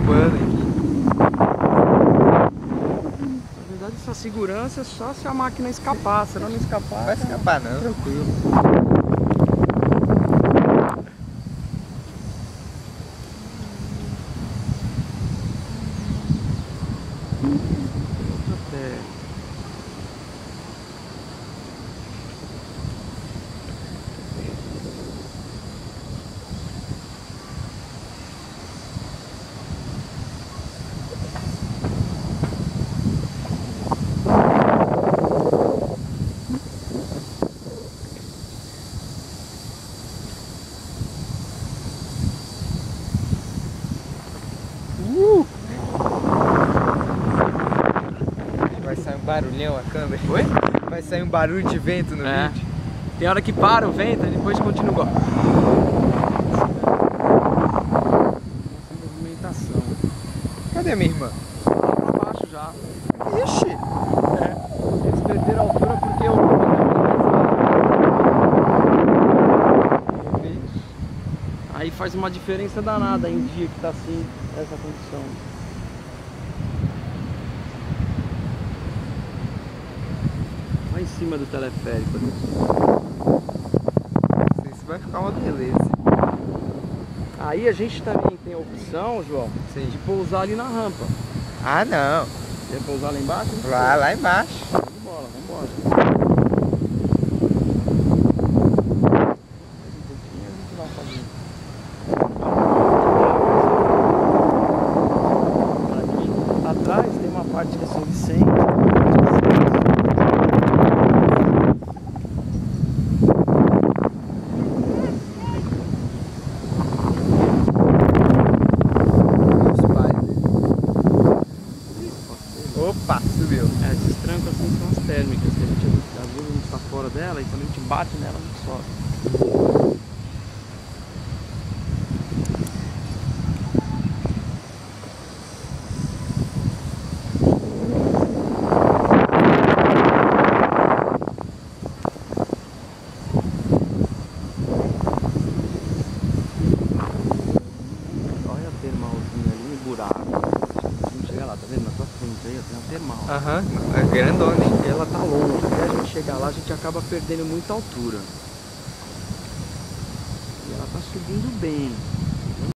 derrubando aqui. Na verdade, essa segurança é só se a máquina escapar. Se ela não escapar, Vai tá escapar não. tranquilo. Outra pé. Vai sair um barulhão a câmera. Oi? Vai sair um barulho de vento no É. vídeo. Tem hora que para o vento e depois continua. Essa movimentação. Cadê minha irmã? Lá pra baixo já. Ixi! Eles perderam a altura porque o... Aí faz uma diferença danada em dia que tá assim, essa condição. Lá em cima do teleférico. Isso vai ficar uma beleza. Aí a gente também tem a opção, João, Sim. de pousar ali na rampa. Ah, não. Quer pousar lá embaixo? Lá embaixo. Show de bola, vambora. Mais um pouquinho a gente vai fazer. Aqui atrás tem uma parte que é São Vicente. Os pais. Opa, subiu. É, esses trancos assim são as térmicas, que a gente às vezes a gente tá fora dela e quando a gente bate nela a gente sobe. Olha a termalzinha ali no buraco. Vamos chegar lá, tá vendo? Na tua frente aí, ó, tem uma termal. Aham, é grandona, hein? Ela tá longe, até a gente chegar lá a gente acaba perdendo muita altura. E ela tá subindo bem.